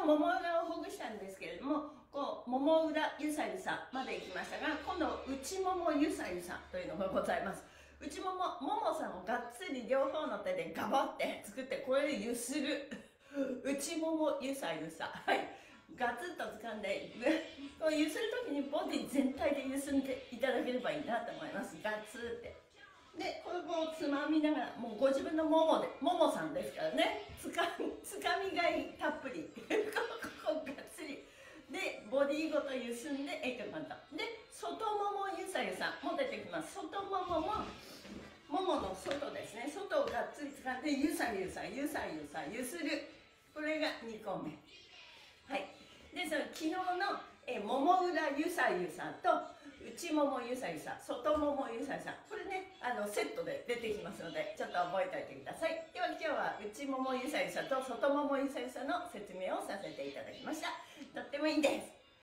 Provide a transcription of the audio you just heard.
のもも裏をほぐしたんですけれども、こうもも裏ゆさゆさまでいきましたが、今度内ももゆさゆさというのがございます。内もも、ももさんをがっつり両方の手でガバって作って、これでゆする内ももゆさゆさ、はい、ガツッと掴んで、こうゆするときにボディ全体でゆすんでいただければいいなと思います。ガツって。で、これをつまみながら、もうご自分のももで、ももさんですからね、つかみがいたっぷりここがっつりでボディごとゆすんで簡単で、外ももゆさゆさも出てきます。外もももももの外ですね、外をがっつり掴んでゆさゆさゆさゆさゆする、これが2個目。はい。で、その昨日のもも裏ゆさゆさと内ももゆさゆさ、外ももゆさゆさ、これね、セットで出てきますので、ちょっと覚えておいてください。では今日は内ももゆさゆさと外ももゆさゆさの説明をさせていただきました。とってもいいです。